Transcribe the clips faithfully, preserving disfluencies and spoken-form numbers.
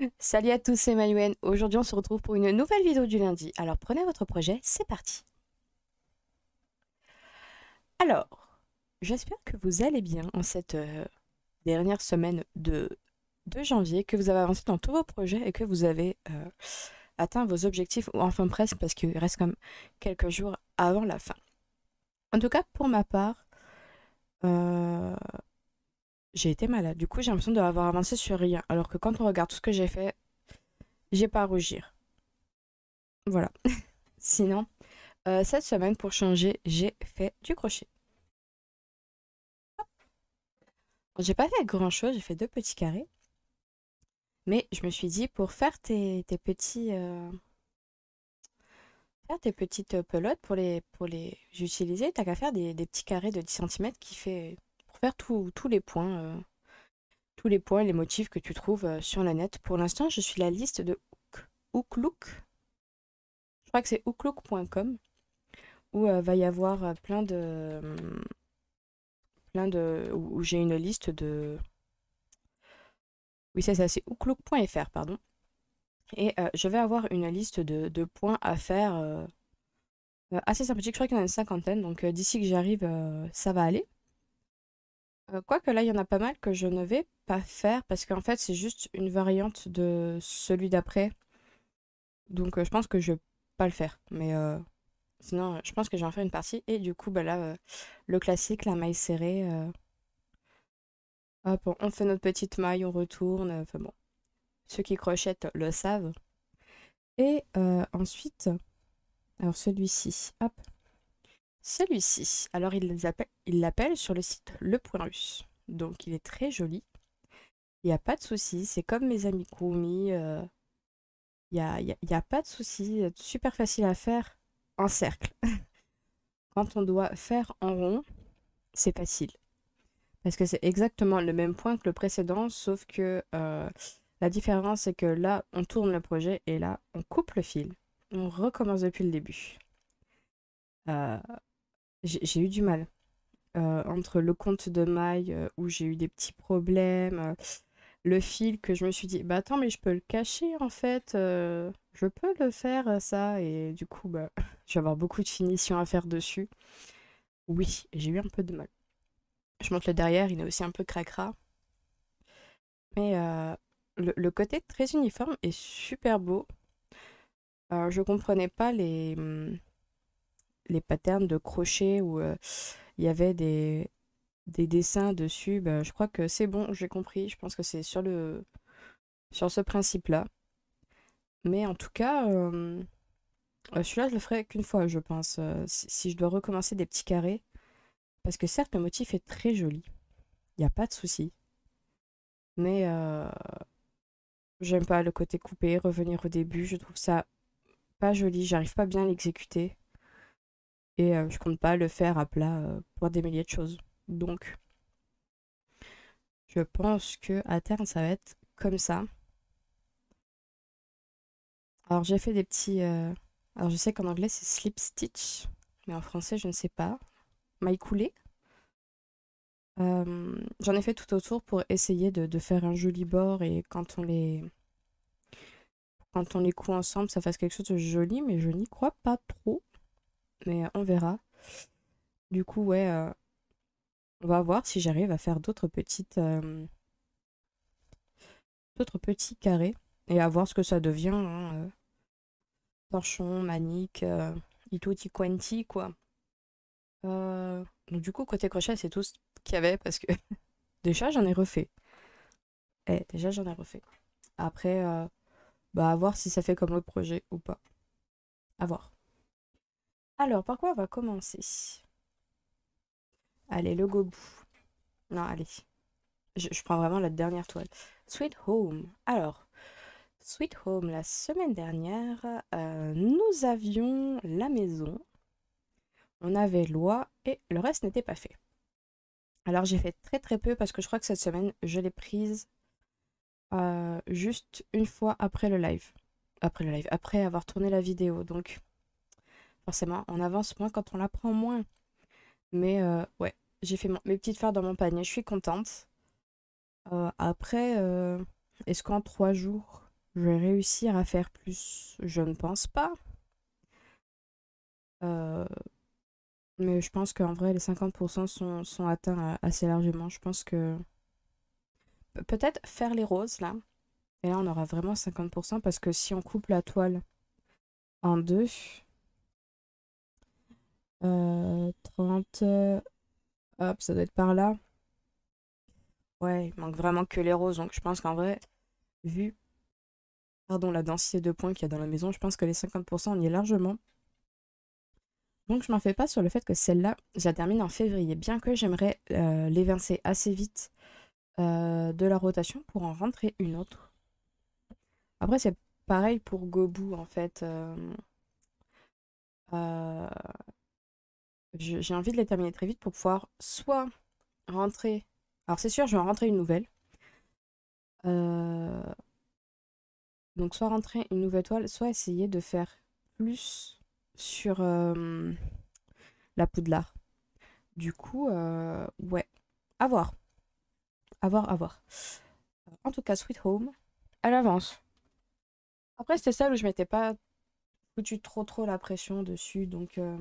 Salut à tous, c'est Manuel. Aujourd'hui, on se retrouve pour une nouvelle vidéo du lundi. Alors, prenez votre projet, c'est parti. Alors, j'espère que vous allez bien en cette euh, dernière semaine de, de janvier, que vous avez avancé dans tous vos projets et que vous avez euh, atteint vos objectifs, ou enfin presque, parce qu'il reste comme quelques jours avant la fin. En tout cas, pour ma part, euh, j'ai été malade. Du coup, j'ai l'impression d'avoir avancé sur rien. Alors que quand on regarde tout ce que j'ai fait, j'ai pas à rougir. Voilà. Sinon, euh, cette semaine, pour changer, j'ai fait du crochet. J'ai pas fait grand chose, j'ai fait deux petits carrés. Mais je me suis dit, pour faire tes, tes petits, euh, faire tes petites euh, pelotes, pour les, pour les utiliser, t'as qu'à faire des, des petits carrés de dix centimètres qui fait, pour faire tout- tous les points, euh, tous les points, les motifs que tu trouves euh, sur le net. Pour l'instant, je suis la liste de Hook, Hooklook. Je crois que c'est hooklook point com où euh, va y avoir euh, plein de, hum, plein de, où, où j'ai une liste de, oui c'est ça, c'est hooklook point fr, pardon. Et euh, je vais avoir une liste de, de points à faire euh, euh, assez sympathique. Je crois qu'il y en a une cinquantaine, donc euh, d'ici que j'arrive, euh, ça va aller. Euh, quoique là, il y en a pas mal que je ne vais pas faire parce qu'en fait, c'est juste une variante de celui d'après. Donc euh, je pense que je vais pas le faire. Mais euh, sinon, euh, je pense que je vais en faire une partie. Et du coup, bah là, euh, le classique, la maille serrée. euh, hop, on on fait notre petite maille, on retourne. Enfin bon, ceux qui crochettent le savent. Et euh, ensuite, alors celui-ci, hop. Celui-ci, alors il les appelle- il l'appelle sur le site Le Point Russe. Donc il est très joli. Il n'y a pas de souci. C'est comme mes amis Kumi. euh, Il n'y a, il y a- il y a pas de souci. euh, Super facile à faire en cercle. Quand on doit faire en rond, c'est facile. Parce que c'est exactement le même point que le précédent, sauf que euh, la différence, c'est que là, on tourne le projet et là, on coupe le fil. On recommence depuis le début. Euh, j'ai j'ai eu du mal. Euh, entre le compte de maille euh, où j'ai eu des petits problèmes, euh, le fil que je me suis dit, bah attends, mais je peux le cacher en fait, euh, je peux le faire euh, ça, et du coup, bah, je vais avoir beaucoup de finition à faire dessus. Oui, j'ai eu un peu de mal. Je monte le derrière, il est aussi un peu cracra, mais euh, le, le côté très uniforme est super beau. Euh, je comprenais pas les, hum, les patterns de crochet où euh, il y avait des, des dessins dessus. Bah, je crois que c'est bon, j'ai compris. Je pense que c'est sur le, sur ce principe-là. Mais en tout cas, euh, euh, celui-là, je le ferai qu'une fois, je pense. euh, si, si je dois recommencer des petits carrés. Parce que certes, le motif est très joli. Il n'y a pas de souci. Mais euh, j'aime pas le côté coupé, revenir au début. Je trouve ça pas joli. J'arrive pas bien à l'exécuter. Et euh, je compte pas le faire à plat euh, pour des milliers de choses. Donc, je pense que à terme, ça va être comme ça. Alors, j'ai fait des petits. euh, Alors, je sais qu'en anglais, c'est slip stitch. Mais en français, je ne sais pas. Maille coulée. Euh, j'en ai fait tout autour pour essayer de, de faire un joli bord et quand on les, quand on les coud ensemble, ça fasse quelque chose de joli, mais je n'y crois pas trop. Mais euh, on verra. Du coup, ouais, euh, on va voir si j'arrive à faire d'autres petites, euh, d'autres petits carrés et à voir ce que ça devient. Hein, euh, torchon, manique, euh, et tutti quanti, quoi. Euh, donc du coup, côté crochet, c'est tout ce qu'il y avait parce que déjà, j'en ai refait. Eh, déjà, j'en ai refait. Après, euh, bah, à voir si ça fait comme l'autre projet ou pas. À voir. Alors, par quoi on va commencer? Allez, le go bout. Non, allez. Je, je prends vraiment la dernière toile. Sweet Home. Alors, Sweet Home, la semaine dernière, euh, nous avions la maison, on avait loi et le reste n'était pas fait. Alors, j'ai fait très très peu parce que je crois que cette semaine, je l'ai prise euh, juste une fois après le live. Après le live, après avoir tourné la vidéo. Donc, forcément, on avance moins quand on la prend moins. Mais euh, ouais, j'ai fait mon- mes petites fleurs dans mon panier, je suis contente. Euh, après, euh, est-ce qu'en trois jours? je vais réussir à faire plus. Je ne pense pas. Euh, mais je pense qu'en vrai, les cinquante pour cent sont, sont atteints euh, assez largement. Je pense que Pe- peut-être faire les roses là. Et là, on aura vraiment cinquante pour cent parce que si on coupe la toile en deux, euh, trente, euh, hop, ça doit être par là. Ouais, il manque vraiment que les roses. Donc je pense qu'en vrai, vu pardon, la densité de points qu'il y a dans la maison, je pense que les cinquante pour cent on y est largement. Donc je m'en fais pas sur le fait que celle-là, je la termine en février. Bien que j'aimerais euh, l'évincer assez vite euh, de la rotation pour en rentrer une autre. Après, c'est pareil pour Gobu en fait. Euh, euh, je- j'ai envie de les terminer très vite pour pouvoir soit rentrer. Alors c'est sûr, je vais en rentrer une nouvelle. Euh, donc soit rentrer une nouvelle toile, soit essayer de faire plus sur euh, la Poudlard. Du coup, euh, ouais, à voir, à voir, à voir. En tout cas, Sweet Home, elle avance. Après, c'était celle où je m'étais pas foutu trop trop la pression dessus, donc, euh,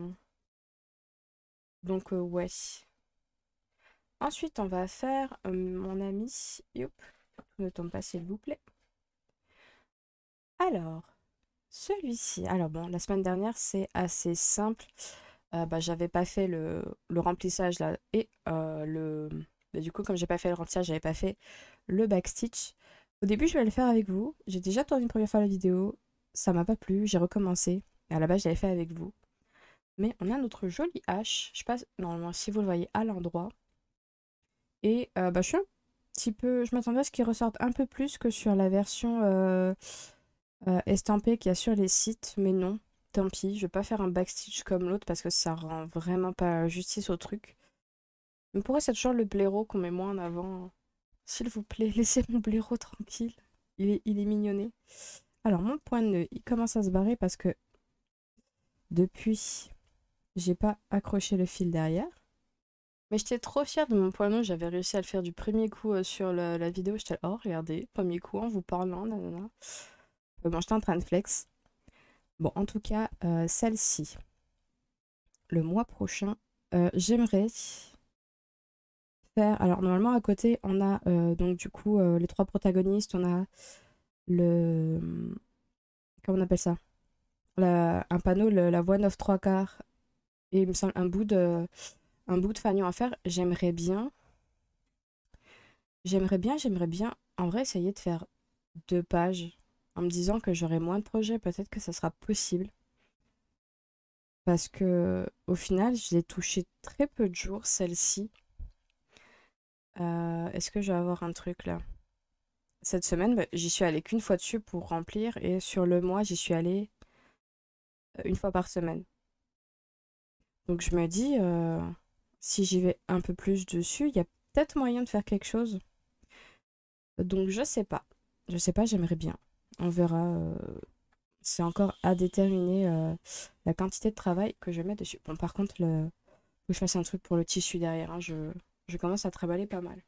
donc euh, ouais. Ensuite, on va faire euh, mon ami. Youp, ne tombe pas s'il vous plaît. Alors, celui-ci. Alors bon, la semaine dernière, c'est assez simple. Euh, bah, j'avais pas fait le, le remplissage là et euh, le. Bah, du coup, comme j'ai pas fait le remplissage, j'avais pas fait le backstitch. Au début, je vais le faire avec vous. J'ai déjà tourné une première fois la vidéo. Ça m'a pas plu. J'ai recommencé. Et à la base, je l'avais fait avec vous. Mais on a notre jolie hache. Je sais pas normalement si vous le voyez à l'endroit. Et euh, bah, je suis un petit peu. Je m'attendais à ce qu'il ressorte un peu plus que sur la version euh, euh, estampée qu'il y a sur les sites. Mais non. Tant pis. Je vais pas faire un backstitch comme l'autre parce que ça rend vraiment pas justice au truc. Mais pourquoi c'est toujours le blaireau qu'on met moins en avant? S'il vous plaît, laissez mon blaireau tranquille. Il est, il est mignonné. Alors, mon point de nœud, il commence à se barrer parce que depuis, j'ai pas accroché le fil derrière. Mais j'étais trop fière de mon point de nœud. J'avais réussi à le faire du premier coup euh, sur la, la vidéo. J'étais là, oh, regardez, premier coup en vous parlant, nanana. Euh, bon, j'étais en train de flex. Bon, en tout cas, euh, celle-ci, le mois prochain, euh, j'aimerais faire. Alors, normalement, à côté, on a euh, donc du coup euh, les trois protagonistes. On a le. Comment on appelle ça? La- un panneau, le- la voie neuf trois quarts. Et il me semble un bout de, un bout de fanion à faire. J'aimerais bien. J'aimerais bien, j'aimerais bien, en vrai, essayer de faire deux pages. En me disant que j'aurai moins de projets. Peut-être que ça sera possible. Parce que, au final, je l'ai touché très peu de jours, celle-ci. Euh, est-ce que je vais avoir un truc là? Cette semaine, bah, j'y suis allée qu'une fois dessus pour remplir. Et sur le mois, j'y suis allée euh, une fois par semaine. Donc je me dis, euh, si j'y vais un peu plus dessus, il y a peut-être moyen de faire quelque chose. Donc je sais pas. Je sais pas, j'aimerais bien. On verra. euh, C'est encore à déterminer euh, la quantité de travail que je mets dessus. Bon, par contre, le... faut que je fasse un truc pour le tissu derrière, hein. Je... je commence à travailler pas mal.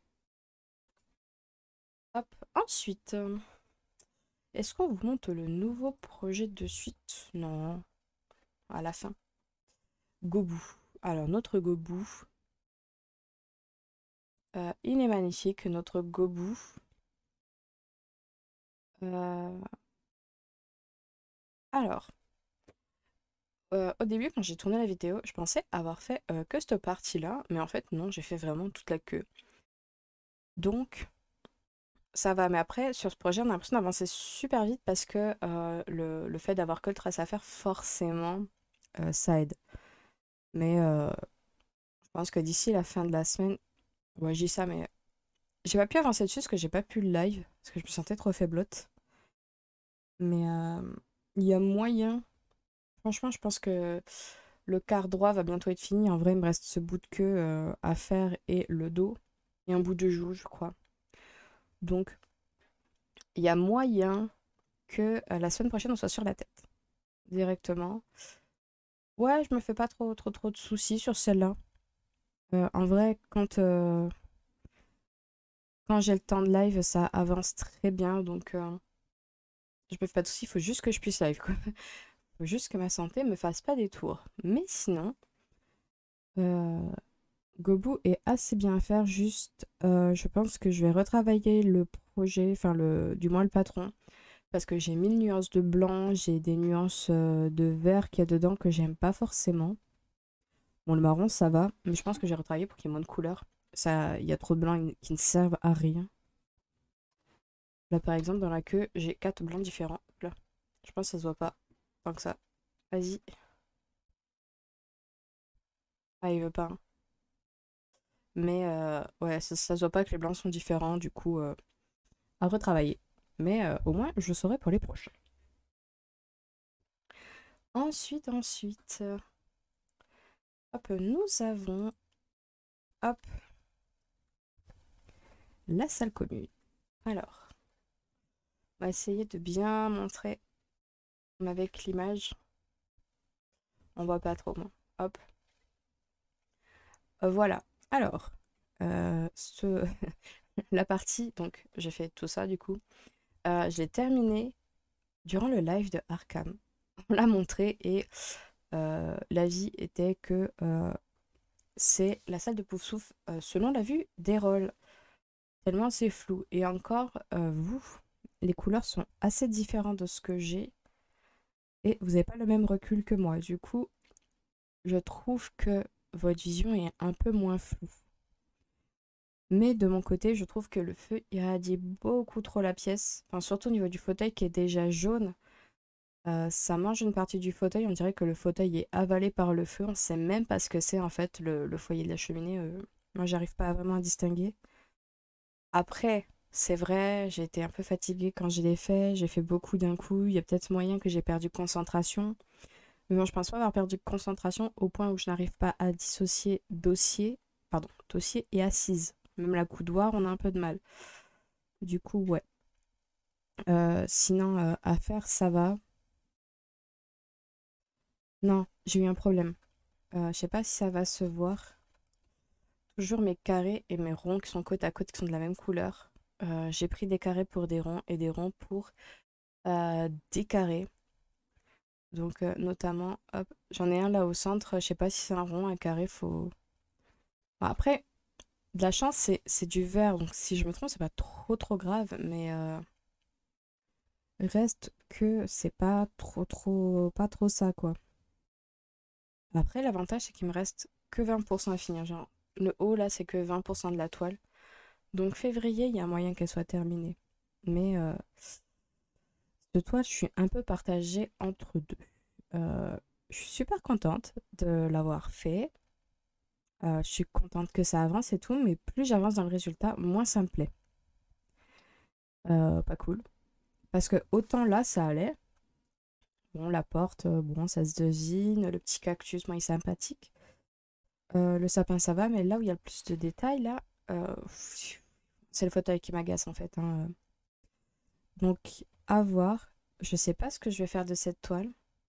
Hop. Ensuite, euh, est-ce qu'on vous montre le nouveau projet de suite? Non, à la fin. Gobu. Alors, notre Gobu, euh, il est magnifique, notre Gobu. Euh, Alors, euh, au début, quand j'ai tourné la vidéo, je pensais avoir fait euh, que cette partie-là, mais en fait, non, j'ai fait vraiment toute la queue. Donc, ça va. Mais après, sur ce projet, on a l'impression d'avancer super vite parce que euh, le, le fait d'avoir que le trace à faire, forcément, euh, ça aide. Mais euh, je pense que d'ici la fin de la semaine, ouais, j'ai ça, mais j'ai pas pu avancer dessus parce que j'ai pas pu le live, parce que je me sentais trop faiblotte. Mais euh, il y a moyen. Franchement, je pense que le quart droit va bientôt être fini. En vrai, il me reste ce bout de queue euh, à faire et le dos. Et un bout de joue, je crois. Donc, il y a moyen que euh, la semaine prochaine, on soit sur la tête. Directement. Ouais, je me fais pas trop, trop, trop de soucis sur celle-là. Euh, en vrai, quand, euh, quand j'ai le temps de live, ça avance très bien. Donc, euh, Je me fais pas de soucis, il faut juste que je puisse live, quoi. Faut juste que ma santé me fasse pas des tours. Mais sinon, euh, Gobu est assez bien à faire. Juste, euh, je pense que je vais retravailler le projet, enfin, le, du moins le patron. Parce que j'ai mille nuances de blanc, j'ai des nuances euh, de vert qu'il y a dedans que j'aime pas forcément. Bon, le marron, ça va, mais je pense que j'ai retravaillé pour qu'il y ait moins de couleurs. Ça, il y a trop de blancs qui ne servent à rien. Là, par exemple, dans la queue, j'ai quatre blancs différents. Là, je pense que ça se voit pas tant que ça. Vas-y. Ah, il veut pas, hein. Mais euh, ouais, ça, ça se voit pas que les blancs sont différents, du coup, euh, à retravailler. Mais euh, au moins, je saurai pour les prochains. Ensuite, ensuite, euh, hop, nous avons, hop, la salle commune. Alors, on va essayer de bien montrer avec l'image. On voit pas trop, moi. Hop. Euh, voilà. Alors, euh, ce... la partie, donc j'ai fait tout ça du coup. Euh, je l'ai terminé durant le live de Arkham. On l'a montré et euh, l'avis était que euh, c'est la salle de Poufsouffle euh, selon la vue des rôles. Tellement c'est flou. Et encore, euh, vous, les couleurs sont assez différentes de ce que j'ai. Et vous n'avez pas le même recul que moi. Du coup, je trouve que votre vision est un peu moins floue. Mais de mon côté, je trouve que le feu irradie beaucoup trop la pièce. Enfin, surtout au niveau du fauteuil qui est déjà jaune. Euh, ça mange une partie du fauteuil. On dirait que le fauteuil est avalé par le feu. On sait même pas ce que c'est en fait le, le foyer de la cheminée. Euh, moi, j'arrive pas vraiment à distinguer. Après, c'est vrai, j'ai été un peu fatiguée quand je l'ai fait. J'ai fait beaucoup d'un coup. Il y a peut-être moyen que j'ai perdu concentration. Mais bon, je pense pas avoir perdu concentration au point où je n'arrive pas à dissocier dossier, pardon, dossier et assise. Même la coudoir, on a un peu de mal. Du coup, ouais. Euh, sinon, euh, à faire, ça va. Non, j'ai eu un problème. Euh, je sais pas si ça va se voir. Toujours mes carrés et mes ronds qui sont côte à côte, qui sont de la même couleur. Euh, j'ai pris des carrés pour des ronds et des ronds pour euh, des carrés. Donc, euh, notamment, hop, j'en ai un là au centre. Je sais pas si c'est un rond, un carré, faut. Bon, après, de la chance, c'est c'est du vert. Donc, si je me trompe, c'est pas trop trop grave. Mais euh, reste que c'est pas trop trop. Pas trop ça, quoi. Après, l'avantage, c'est qu'il me reste que vingt pour cent à finir. Genre, le haut, là, c'est que vingt pour cent de la toile. Donc, février, il y a moyen qu'elle soit terminée. Mais euh, de toile, je suis un peu partagée entre deux. Euh, je suis super contente de l'avoir fait. Euh, je suis contente que ça avance et tout, mais plus j'avance dans le résultat, moins ça me plaît. Euh, pas cool. Parce que autant là, ça allait. Bon, la porte, euh, bon, ça se devine. Le petit cactus, moi, il est sympathique. Euh, le sapin, ça va, mais là où il y a le plus de détails, là, euh, c'est le fauteuil qui m'agace en fait, hein. Donc, à voir. Je sais pas ce que je vais faire de cette toile.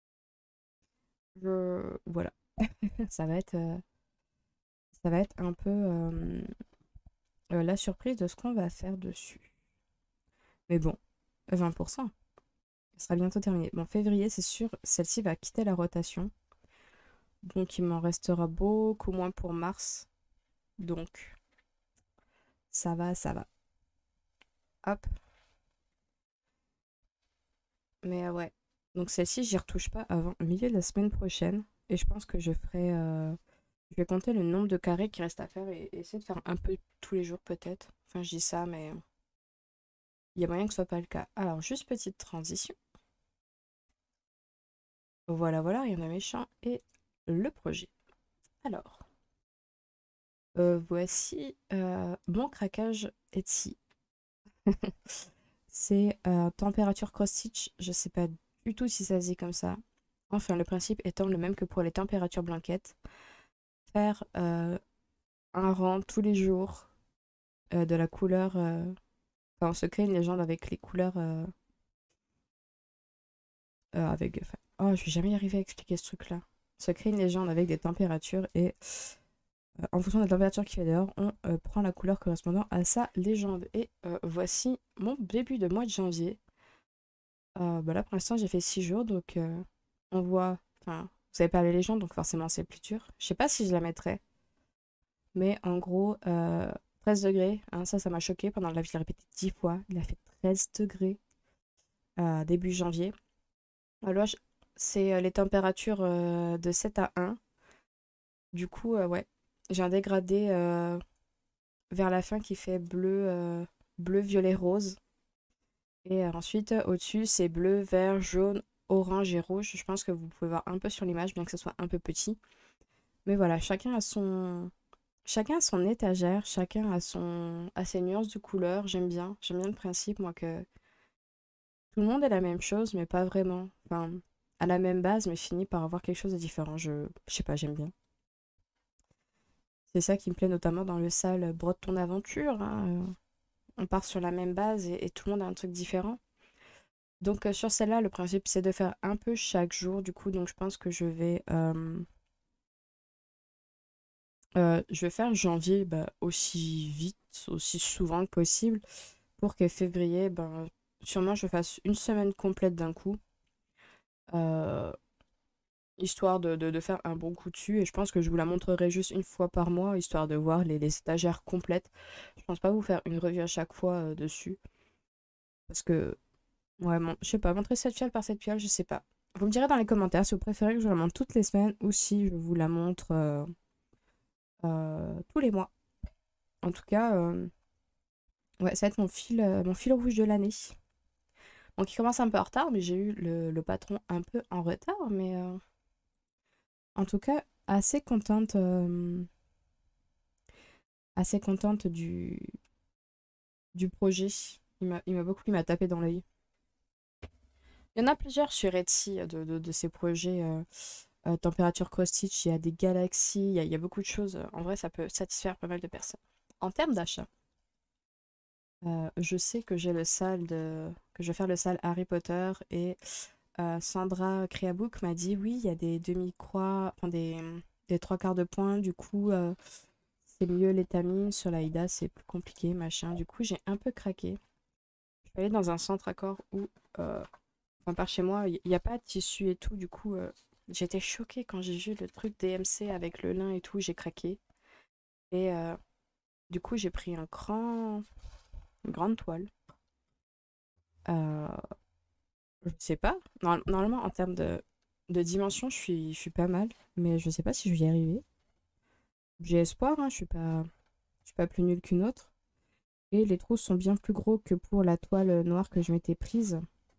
Je... Voilà. ça va être, euh, ça va être un peu euh, euh, la surprise de ce qu'on va faire dessus. Mais bon, vingt pour cent. Elle sera bientôt terminée. Bon, février, c'est sûr, celle-ci va quitter la rotation. Donc, il m'en restera beaucoup moins pour mars. Donc, ça va, ça va. Hop. Mais euh, ouais. Donc, celle-ci, j'y retouche pas avant le milieu de la semaine prochaine. Et je pense que je ferai. euh, Je vais compter le nombre de carrés qui reste à faire et, et essayer de faire un peu tous les jours, peut-être. Enfin, je dis ça, mais il y a moyen que ce soit pas le cas. Alors, juste petite transition. Voilà, voilà, rien de méchant. Et le projet. Alors. Euh, voici euh, mon craquage Etsy. C'est euh, température cross-stitch. Je sais pas du tout si ça se dit comme ça. Enfin, le principe étant le même que pour les températures blanquettes. Faire euh, un rang tous les jours euh, de la couleur. euh, Enfin, on se crée une légende avec les couleurs. euh, euh, avec... enfin, oh, je vais jamais y arriver à expliquer ce truc-là. On se crée une légende avec des températures et Euh, en fonction de la température qu'il fait dehors, on euh, prend la couleur correspondant à sa légende. Et euh, voici mon début de mois de janvier. Euh, bah là, pour l'instant, j'ai fait six jours, donc euh, on voit. Enfin, vous savez pas les légendes, donc forcément, c'est plus dur. Je sais pas si je la mettrais, mais en gros, euh, treize degrés. Hein, ça, ça m'a choqué. Pendant le live, je l'ai répété dix fois. Il a fait treize degrés euh, début janvier. Alors, je- c'est euh, les températures euh, de sept à un. Du coup, euh, ouais, j'ai un dégradé euh, vers la fin qui fait bleu, euh, bleu, violet, rose. Et euh, ensuite, au-dessus, c'est bleu, vert, jaune, orange et rouge. Je pense que vous pouvez voir un peu sur l'image, bien que ce soit un peu petit. Mais voilà, chacun a son, chacun a son étagère, chacun a son, a ses nuances de couleurs. J'aime bien, j'aime bien le principe, moi, que tout le monde est la même chose, mais pas vraiment. Enfin, à la même base, mais finit par avoir quelque chose de différent. Je, je sais pas, j'aime bien. C'est ça qui me plaît notamment dans le sale Brode ton aventure, hein, euh, on part sur la même base et, et tout le monde a un truc différent. Donc euh, sur celle-là, le principe c'est de faire un peu chaque jour. Du coup, donc je pense que je vais, euh, euh, je vais faire janvier bah, aussi vite, aussi souvent que possible, pour que février, ben, sûrement je fasse une semaine complète d'un coup, euh, histoire de, de- de faire un bon coup dessus. Et je pense que je vous la montrerai juste une fois par mois, histoire de voir les, les stagiaires complètes. Je pense pas vous faire une revue à chaque fois euh, dessus, parce que ouais, mon- je sais pas, montrer cette fiole par cette fiole, je sais pas. Vous me direz dans les commentaires si vous préférez que je vous la montre toutes les semaines ou si je vous la montre euh, euh, tous les mois. En tout cas, euh, ouais, ça va être mon fil, euh, mon fil rouge de l'année. Donc il commence un peu en retard, mais j'ai eu le, le patron un peu en retard. Mais euh, en tout cas, assez contente, euh, assez contente du, du projet. Il m'a, il m'a beaucoup, il m'a tapé dans l'œil. Il y en a plusieurs sur Etsy euh, de, de, de ces projets. euh, euh, température cross-stitch, il y a des galaxies, il y a, il y a beaucoup de choses. En vrai, ça peut satisfaire pas mal de personnes. En termes d'achat, euh, je sais que j'ai le sale de... que je vais faire le sale Harry Potter et euh, Sandra Créabook m'a dit oui, il y a des demi-croix, enfin des, des trois quarts de point, du coup euh, c'est mieux l'étamine, sur l'Aïda c'est plus compliqué, machin. Du coup j'ai un peu craqué. Je suis allée dans un centre accord où euh, enfin, par chez moi, il n'y a pas de tissu et tout. Du coup, euh, j'étais choquée quand j'ai vu le truc D M C avec le lin et tout. J'ai craqué. Et euh, du coup, j'ai pris un grand, une grande toile. Euh, je sais pas. Norm- Normalement, en termes de, de dimension, je suis, je suis pas mal. Mais je sais pas si je vais y arriver. J'ai espoir, hein, je suis pas, je suis pas plus nulle qu'une autre. Et les trous sont bien plus gros que pour la toile noire que je m'étais prise.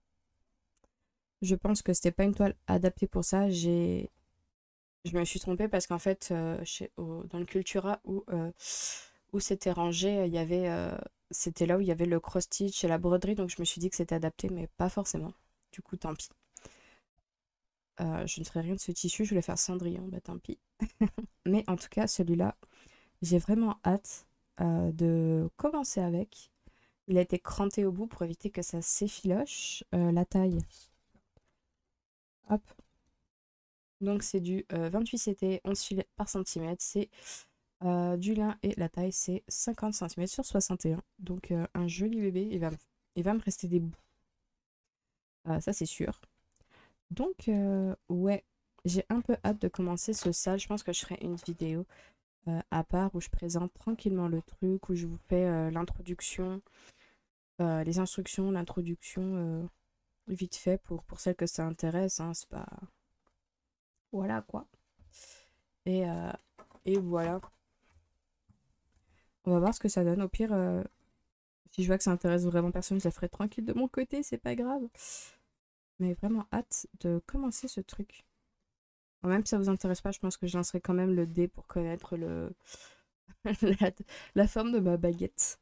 Je pense que c'était pas une toile adaptée pour ça. J'ai Je me suis trompée parce qu'en fait, euh, chez, au- dans le Cultura où, euh, où c'était rangé, il y avait, euh, c'était là où il y avait le cross-stitch et la broderie, donc je me suis dit que c'était adapté, mais pas forcément. Du coup, tant pis. Euh, je ne ferai rien de ce tissu, je voulais faire Cendrillon, bah tant pis. Mais en tout cas, celui-là, j'ai vraiment hâte euh, de commencer avec. Il a été cranté au bout pour éviter que ça s'effiloche. Euh, la taille, hop. Donc c'est du euh, vingt-huit C T, onze fils par centimètre. C'est Euh, du lin et la taille c'est cinquante centimètres sur soixante et un. Donc euh, un joli bébé, il va, me- il va me rester des bouts. Euh, ça c'est sûr. Donc euh, ouais, j'ai un peu hâte de commencer ce sale. Je pense que je ferai une vidéo euh, à part où je présente tranquillement le truc, où je vous fais euh, l'introduction, euh, les instructions, l'introduction euh, vite fait pour, pour celles que ça intéresse. Hein, c'est pas... Voilà quoi. Et, euh, et voilà. On va voir ce que ça donne. Au pire, euh, si je vois que ça intéresse vraiment personne, je la ferai tranquille de mon côté, c'est pas grave. Mais vraiment hâte de commencer ce truc. Bon, même si ça vous intéresse pas, je pense que je lancerai quand même le dé pour connaître le la, la forme de ma baguette.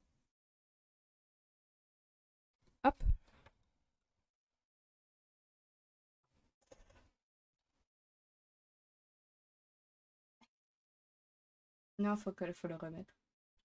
Hop. Non, faut que, faut le remettre.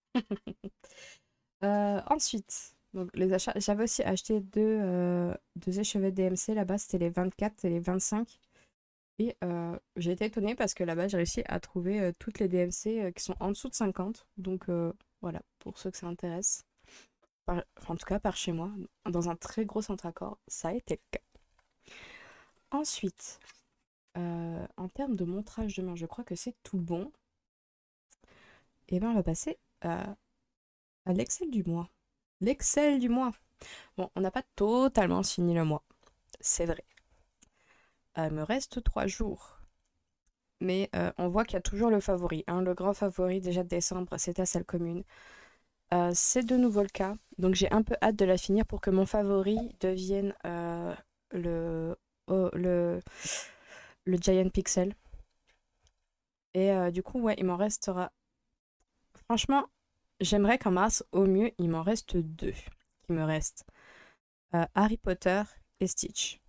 Euh, ensuite, donc les achats, j'avais aussi acheté deux, euh, deux échevets D M C là-bas, c'était les vingt-quatre et les vingt-cinq. Et euh, j'ai été étonnée parce que là-bas, j'ai réussi à trouver euh, toutes les D M C euh, qui sont en dessous de cinquante. Donc euh, voilà, pour ceux que ça intéresse. par- enfin, en tout cas par chez moi, dans un très gros centre accord, ça a été le cas. Ensuite, euh, en termes de montrage de main, je crois que c'est tout bon. Et bien on va passer à, à l'Excel du mois. L'Excel du mois. Bon, on n'a pas totalement fini le mois, c'est vrai. Euh, il me reste trois jours. Mais euh, on voit qu'il y a toujours le favori. Hein. Le grand favori déjà de décembre, c'est ta salle commune. Euh, c'est de nouveau le cas. Donc j'ai un peu hâte de la finir pour que mon favori devienne euh, le, oh, le, le Giant Pixel. Et euh, du coup, ouais, il m'en restera. Franchement, j'aimerais qu'en mars, au mieux, il m'en reste deux qui me restent. Euh, Harry Potter et Stitch.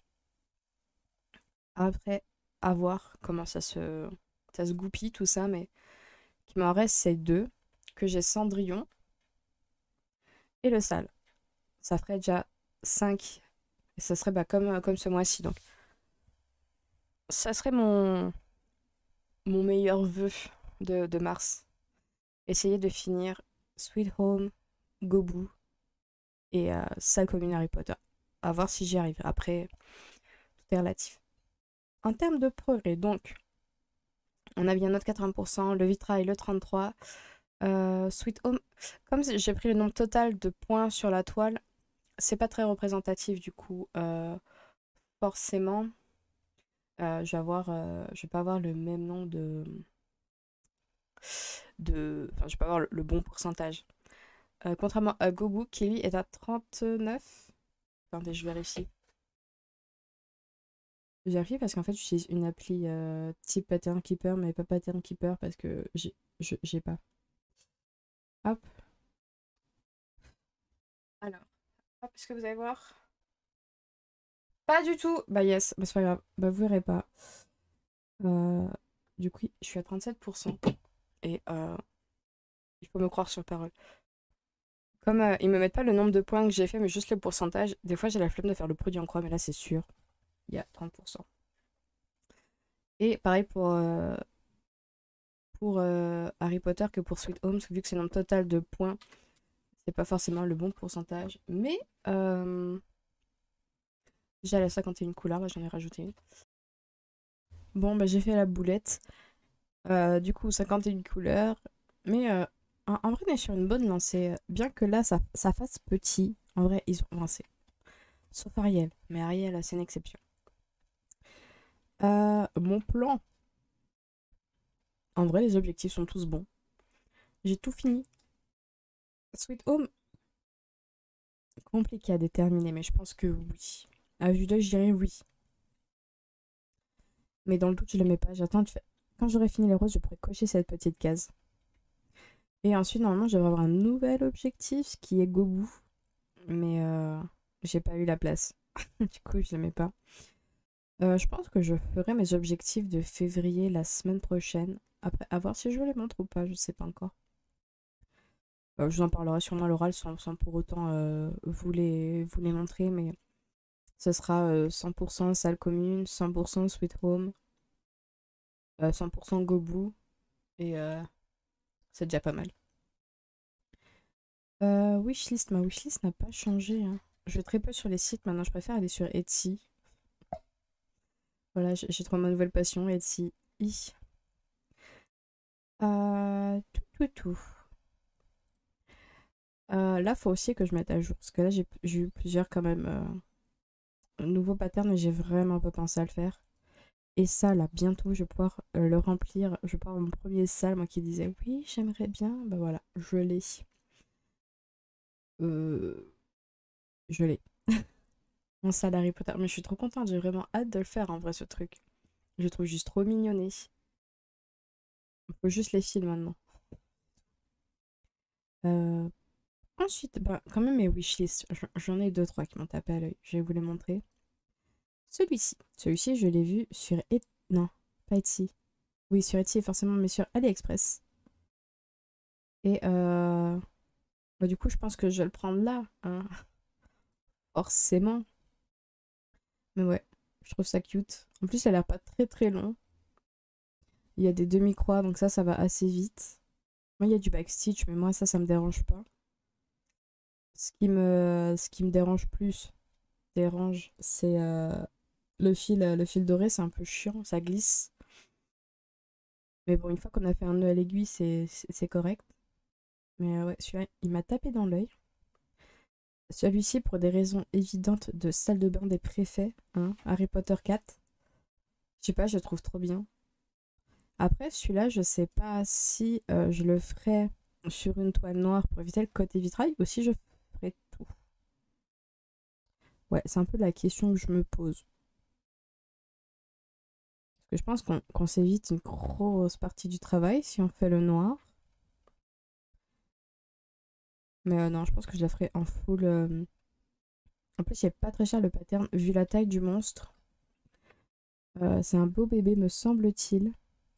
Après, à voir comment ça se, ça se goupille tout ça, mais qu'il m'en reste ces deux, que j'ai Cendrillon et le sale. Ça ferait déjà cinq. Et ça serait bah, comme, comme ce mois-ci. Donc, ça serait mon, mon meilleur vœu de, de mars. Essayer de finir Sweet Home, Gobu et euh, salle commune Harry Potter. À voir si j'y arrive. Après, tout est relatif. En termes de progrès, donc, on a bien notre quatre-vingts pour cent, le vitrail, le trente-trois. Euh, Sweet Home, comme j'ai pris le nombre total de points sur la toile, c'est pas très représentatif du coup. Euh, forcément, euh, je vais avoir, euh, je vais pas avoir le même nom de, de, enfin, je vais pas avoir le, le bon pourcentage. Euh, contrairement à Gobu qui lui est à trente-neuf. Attendez, je vérifie. Je vérifie parce qu'en fait, j'utilise une appli euh, type Pattern Keeper, mais pas Pattern Keeper parce que j'ai, je- j'ai pas. Hop. Alors, hop, est-ce que vous allez voir? Pas du tout. Bah yes, bah, c'est pas grave. Bah vous verrez pas. Euh, du coup, je suis à trente-sept pour cent. Et euh, il faut me croire sur parole. Comme euh, ils me mettent pas le nombre de points que j'ai fait, mais juste le pourcentage, des fois j'ai la flemme de faire le produit en croix, mais là c'est sûr. Il y a trente pour cent. Et pareil pour, euh, pour euh, Harry Potter que pour Sweet Home, vu que c'est le nombre total de points, c'est pas forcément le bon pourcentage. Mais euh, j'ai à la cinquante et une couleurs, bah, j'en ai rajouté une. Bon, bah j'ai fait la boulette. Euh, du coup, cinquante et une couleurs. Mais euh, en, en vrai, on est sur une bonne lancée. Bien que là, ça, ça fasse petit. En vrai, ils ont lancé. Sauf Ariel. Mais Ariel, c'est une exception. Euh, mon plan. En vrai, les objectifs sont tous bons. J'ai tout fini. Sweet Home, compliqué à déterminer, mais je pense que oui. À vue d'œil, je dirais oui. Mais dans le doute, je le mets pas. J'attends de faire. Quand j'aurai fini les roses, je pourrai cocher cette petite case. Et ensuite, normalement, je devrais avoir un nouvel objectif qui est Gobu. Mais euh, j'ai pas eu la place. Du coup, je le mets pas. Euh, je pense que je ferai mes objectifs de février la semaine prochaine. Après, à voir si je les montre ou pas, je sais pas encore. Euh, je vous en parlerai sûrement à l'oral sans, sans pour autant euh, vous, les, vous les montrer, mais ce sera euh, cent pour cent salle commune, cent pour cent Sweet Home, euh, cent pour cent Gobu, et euh, c'est déjà pas mal. Euh, wishlist, ma wishlist n'a pas changé. Hein. Je vais très peu sur les sites maintenant, je préfère aller sur Etsy. Voilà, j'ai trouvé ma nouvelle passion, Etsy. I. Euh, tout, tout, tout. Euh, là, faut aussi que je mette à jour. Parce que là, j'ai eu plusieurs quand même euh, nouveaux patterns et j'ai vraiment pas pensé à le faire. Et ça, là, bientôt, je vais pouvoir euh, le remplir. Je vais pouvoir avoir mon premier salle, moi qui disais oui, j'aimerais bien. Bah voilà, je l'ai. Euh, je l'ai. Mon salle Harry Potter. Mais je suis trop contente, j'ai vraiment hâte de le faire en vrai, ce truc. Je le trouve juste trop mignonné. Il faut juste les fils maintenant. Euh, ensuite, bah, quand même mes wishlists. J'en ai deux, trois qui m'ont tapé à l'œil. Je vais vous les montrer. Celui-ci. Celui-ci, je l'ai vu sur... Et... Non, pas Etsy. Oui, sur Etsy, forcément, mais sur AliExpress. Et euh... bah, du coup, je pense que je vais le prendre là. Hein. Forcément. Mais ouais, je trouve ça cute. En plus, ça a l'air pas très très long. Il y a des demi-croix, donc ça, ça va assez vite. Moi, il y a du backstitch, mais moi, ça, ça me dérange pas. Ce qui me, ce qui me dérange plus, dérange, c'est euh, le fil, le fil doré, c'est un peu chiant, ça glisse. Mais bon, une fois qu'on a fait un nœud à l'aiguille, c'est c'est- c'est correct. Mais euh, ouais, celui-là, il m'a tapé dans l'œil. Celui-ci, pour des raisons évidentes de salle de bain des préfets, hein, Harry Potter quatre. Je sais pas, je le trouve trop bien. Après, celui-là, je sais pas si euh, je le ferais sur une toile noire pour éviter le côté vitrail ou si je ferais tout. Ouais, c'est un peu la question que je me pose. Parce que je pense qu'on qu'on s'évite une grosse partie du travail si on fait le noir. Mais euh, non, je pense que je la ferai en full. euh, En plus, il est pas très cher le pattern vu la taille du monstre. Euh, c'est un beau bébé, me semble-t-il.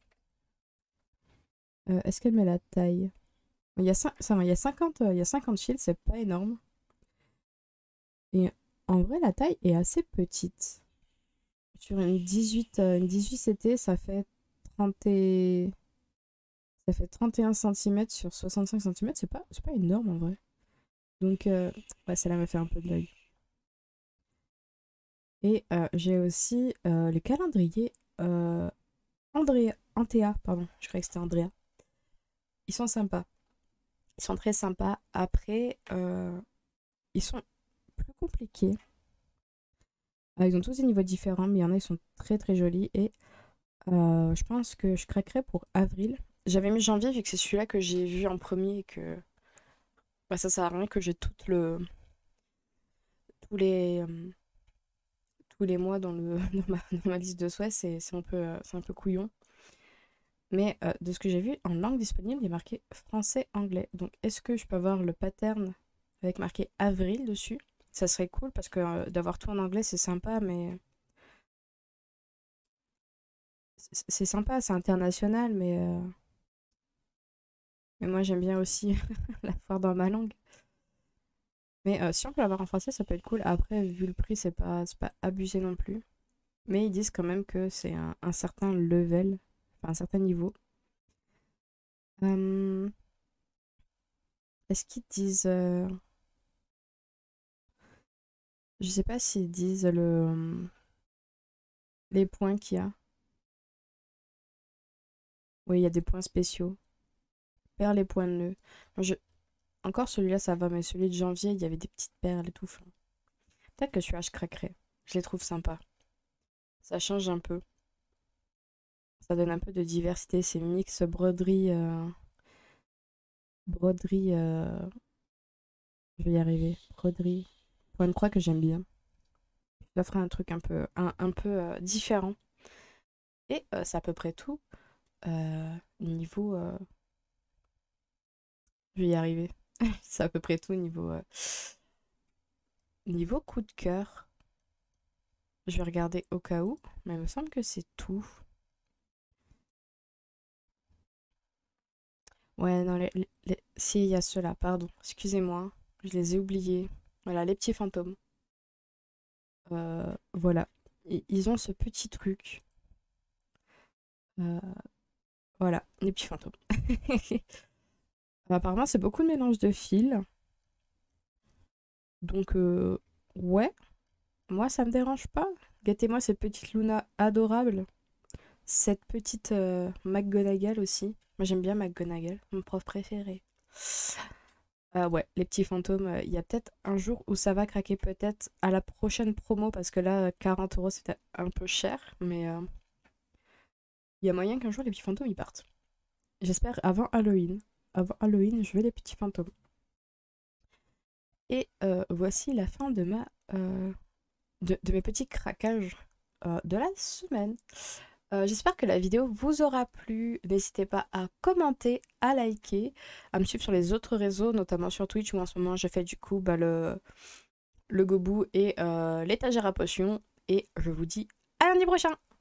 Euh, Est-ce qu'elle met la taille? Il y a, cin- ça va, il y a cinquante, euh, il y a cinquante fils, c'est pas énorme. Et en vrai, la taille est assez petite. Sur une dix-huit, euh, une dix-huit C T, ça fait trente et... ça fait trente et un centimètres sur soixante-cinq centimètres. C'est pas, c'est pas énorme en vrai. Donc, euh, ouais, celle-là me fait un peu de l'œil. Et euh, j'ai aussi euh, le calendrier euh, Andrea, Antea, pardon, je croyais que c'était Andrea. Ils sont sympas. Ils sont très sympas. Après, euh, ils sont plus compliqués. Euh, ils ont tous des niveaux différents, mais il y en a, ils sont très très jolis. Et euh, je pense que je craquerai pour avril. J'avais mis janvier vu que c'est celui-là que j'ai vu en premier et que bah, ça sert à rien que j'ai toutes le... tous les euh, tous les mois dans, le... dans, ma... dans ma liste de souhaits, c'est c'est un peu euh, c'est un peu couillon. Mais euh, de ce que j'ai vu, en langue disponible, il est marqué français-anglais. Donc est-ce que je peux avoir le pattern avec marqué avril dessus? Ça serait cool parce que euh, d'avoir tout en anglais, c'est sympa, mais c'est c'est sympa, c'est international, mais, euh, mais moi j'aime bien aussi l'avoir dans ma langue. Mais euh, si on peut l'avoir en français, ça peut être cool. Après, vu le prix, c'est pas, c'est pas abusé non plus. Mais ils disent quand même que c'est un, un certain level, enfin un certain niveau. Euh, Est-ce qu'ils disent... euh, Je sais pas s'ils disent le, les points qu'il y a. Oui, il y a des points spéciaux. Perles et points de nœud. Moi, je... Encore celui-là, ça va, mais celui de janvier, il y avait des petites perles et tout. Enfin, peut-être que celui-là, je craquerai. Je les trouve sympas. Ça change un peu. Ça donne un peu de diversité. C'est mix broderie... euh, broderie... euh, Je vais y arriver. Broderie... Point de croix que j'aime bien. Ça fera un truc un peu, un, un peu euh, différent. Et euh, c'est à peu près tout. Euh, niveau... euh, Je vais y arriver. C'est à peu près tout niveau... euh, Niveau coup de cœur. Je vais regarder au cas où, mais il me semble que c'est tout. Ouais, non, les, les- les- si, il y a ceux-là, pardon. Excusez-moi, je les ai oubliés. Voilà, les petits fantômes. Euh, voilà. I- Ils ont ce petit truc. Euh, voilà, les petits fantômes. Apparemment, c'est beaucoup de mélange de fils. Donc, euh, ouais, moi, ça me dérange pas. Gâtez-moi cette petite Luna adorable. Cette petite euh, McGonagall aussi. Moi, j'aime bien McGonagall, mon prof préféré. Ah ouais, les petits fantômes, euh, il y a peut-être un jour où ça va craquer, peut-être à la prochaine promo, parce que là, quarante euros, c'était un peu cher, mais euh, il y a moyen qu'un jour, les petits fantômes, ils partent. J'espère avant Halloween. Avant Halloween, je veux les petits fantômes. Et euh, voici la fin de ma... euh, de, de mes petits craquages euh, de la semaine. Euh, J'espère que la vidéo vous aura plu. N'hésitez pas à commenter, à liker, à me suivre sur les autres réseaux, notamment sur Twitch où en ce moment je fais du coup bah, le, le gobou et euh, l'étagère à potions. Et je vous dis à lundi prochain!